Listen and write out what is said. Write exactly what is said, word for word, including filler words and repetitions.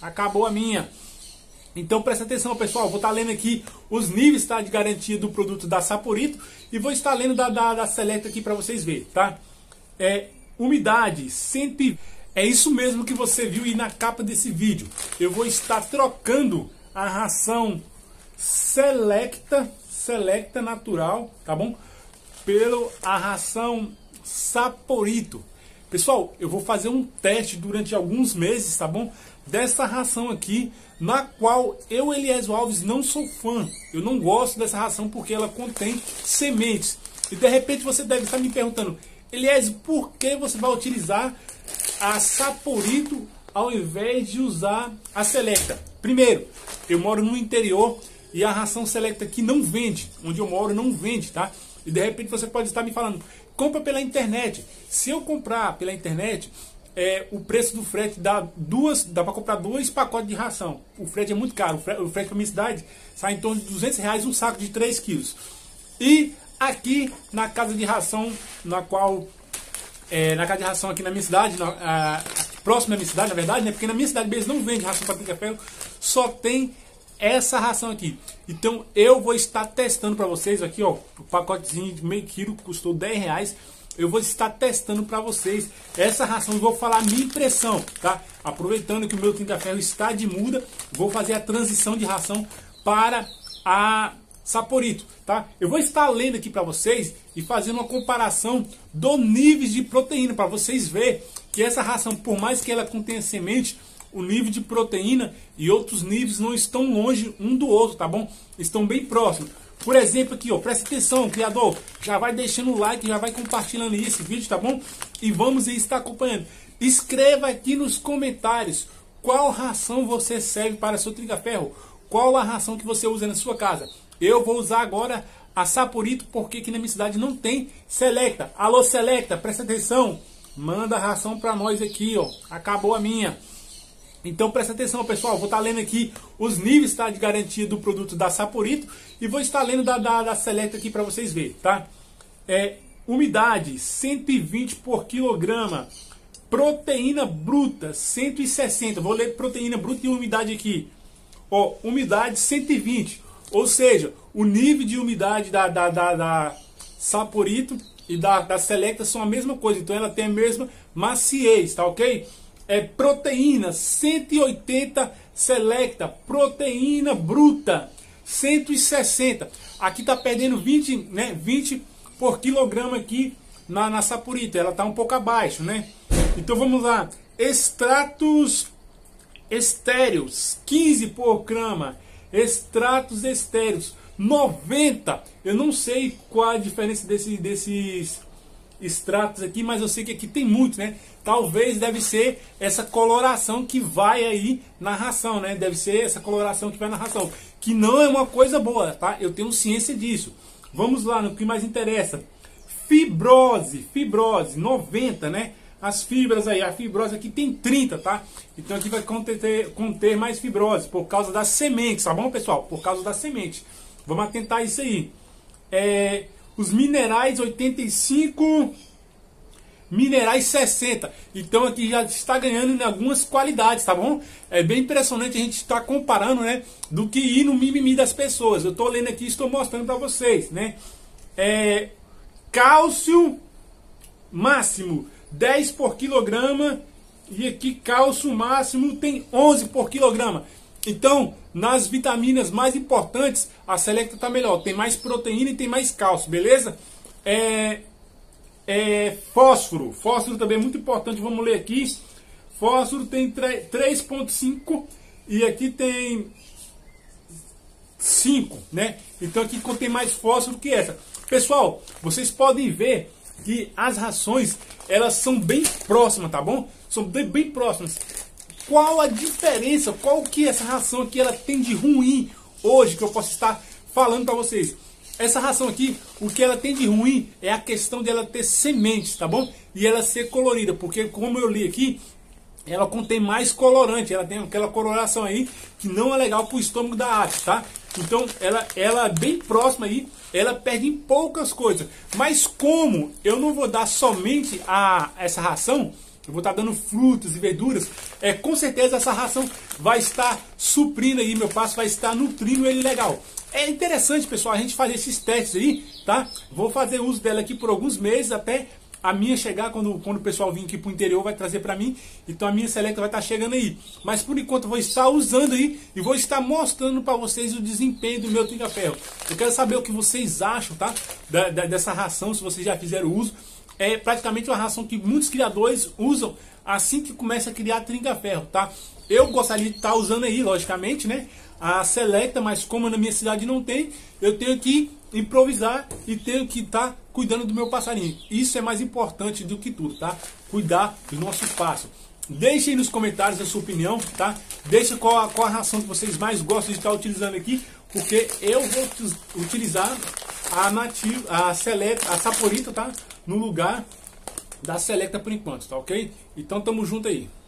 acabou a minha. Então presta atenção, pessoal, vou estar lendo aqui os níveis, tá, de garantia do produto da Saporito e vou estar lendo da, da, da Selecta aqui para vocês verem, tá? É, umidade, cento e vinte. É isso mesmo que você viu aí na capa desse vídeo. Eu vou estar trocando a ração Selecta, Selecta natural, tá bom? Pela a ração Saporito. Pessoal, eu vou fazer um teste durante alguns meses, tá bom? Dessa ração aqui, na qual eu, Eliezer Alves, não sou fã. Eu não gosto dessa ração porque ela contém sementes. E de repente você deve estar me perguntando, Eliezer, por que você vai utilizar a Saporito ao invés de usar a Selecta? Primeiro, eu moro no interior e a ração Selecta aqui não vende. Onde eu moro não vende, tá? E de repente você pode estar me falando, compra pela internet. Se eu comprar pela internet, é, o preço do frete dá duas, dá para comprar dois pacotes de ração. O frete é muito caro. O frete, o frete para minha cidade sai em torno de duzentos reais um saco de três quilos. E aqui na casa de ração, na qual é, na casa de ração aqui na minha cidade, na, a, próximo da minha cidade, na verdade, né? Porque na minha cidade mesmo não vende ração para trinca-ferro, só tem essa ração aqui. Então eu vou estar testando para vocês aqui, ó, o pacotezinho de meio quilo custou dez reais. Eu vou estar testando para vocês essa ração e vou falar a minha impressão, tá? Aproveitando que o meu trinca-ferro está de muda, vou fazer a transição de ração para a Saporito, tá? Eu vou estar lendo aqui para vocês e fazendo uma comparação do níveis de proteína para vocês verem que essa ração, por mais que ela contenha semente, o nível de proteína e outros níveis não estão longe um do outro, tá bom? Estão bem próximos. Por exemplo aqui, ó, presta atenção, criador, já vai deixando o like, já vai compartilhando esse vídeo, tá bom? E vamos aí estar acompanhando. Escreva aqui nos comentários qual ração você serve para seu trinca-ferro, qual a ração que você usa na sua casa. Eu vou usar agora a Saporito porque aqui na minha cidade não tem Selecta. Alô Selecta, presta atenção, manda a ração para nós aqui, ó, acabou a minha. Então presta atenção, pessoal, vou estar lendo aqui os níveis, tá, de garantia do produto da Saporito e vou estar lendo da, da, da Selecta aqui para vocês verem, tá? É, umidade, cento e vinte por quilograma. Proteína bruta, cento e sessenta. Vou ler proteína bruta e umidade aqui. Ó, umidade cento e vinte. Ou seja, o nível de umidade da, da, da, da Saporito e da, da Selecta são a mesma coisa. Então ela tem a mesma maciez, tá ok? É proteína cento e oitenta Selecta, proteína bruta cento e sessenta. Aqui tá perdendo vinte, né, vinte por quilograma aqui na, na Saporito. Ela tá um pouco abaixo, né? Então vamos lá. Extratos estéreos, quinze por grama. Extratos estéreos, noventa. Eu não sei qual a diferença desse, desses extratos aqui, mas eu sei que aqui tem muito, né? Talvez deve ser essa coloração que vai aí na ração, né? Deve ser essa coloração que vai na ração, que não é uma coisa boa, tá? Eu tenho ciência disso. Vamos lá no que mais interessa. Fibrose, fibrose, noventa, né? As fibras aí, a fibrose aqui tem trinta, tá? Então aqui vai conter, conter mais fibrose por causa das sementes, tá bom, pessoal? Por causa das sementes. Vamos atentar isso aí. É, os minerais oitenta e cinco, minerais sessenta. Então aqui já está ganhando em algumas qualidades, tá bom? É bem impressionante a gente estar comparando, né? Do que ir no mimimi das pessoas. Eu estou lendo aqui e estou mostrando para vocês, né? É, cálcio máximo dez por quilograma. E aqui cálcio máximo tem onze por quilograma. Então, nas vitaminas mais importantes, a Selecta está melhor. Tem mais proteína e tem mais cálcio, beleza? É, é, fósforo. Fósforo também é muito importante. Vamos ler aqui. Fósforo tem três ponto cinco e aqui tem cinco, né? Então aqui contém mais fósforo que essa. Pessoal, vocês podem ver que as rações, elas são bem próximas, tá bom? São bem, bem próximas. Qual a diferença? Qual que essa ração aqui ela tem de ruim hoje que eu posso estar falando para vocês? Essa ração aqui, o que ela tem de ruim é a questão dela ter sementes, tá bom? E ela ser colorida, porque como eu li aqui, ela contém mais colorante, ela tem aquela coloração aí que não é legal para o estômago da ave, tá? Então ela, ela é bem próxima aí, ela perde em poucas coisas. Mas como eu não vou dar somente a essa ração, eu vou estar dando frutas e verduras, é, com certeza essa ração vai estar suprindo aí, meu pasto vai estar nutrindo ele legal. É interessante, pessoal, a gente fazer esses testes aí, tá? Vou fazer uso dela aqui por alguns meses até a minha chegar, quando, quando o pessoal vir aqui pro interior vai trazer para mim, então a minha Selecta vai estar chegando aí. Mas por enquanto eu vou estar usando aí e vou estar mostrando para vocês o desempenho do meu trinca-ferro. Eu quero saber o que vocês acham, tá? Da, da, dessa ração, se vocês já fizeram uso. É praticamente uma ração que muitos criadores usam assim que começa a criar trinca-ferro, tá? Eu gostaria de estar usando aí, logicamente, né? A Selecta, mas como na minha cidade não tem, eu tenho que improvisar e tenho que estar cuidando do meu passarinho. Isso é mais importante do que tudo, tá? Cuidar do nosso espaço. Deixe aí nos comentários a sua opinião, tá? Deixa qual a, qual a ração que vocês mais gostam de estar utilizando aqui, porque eu vou utilizar a nativa, a Selecta, a Saporito, tá? No lugar da Selecta por enquanto, tá ok? Então tamo junto aí.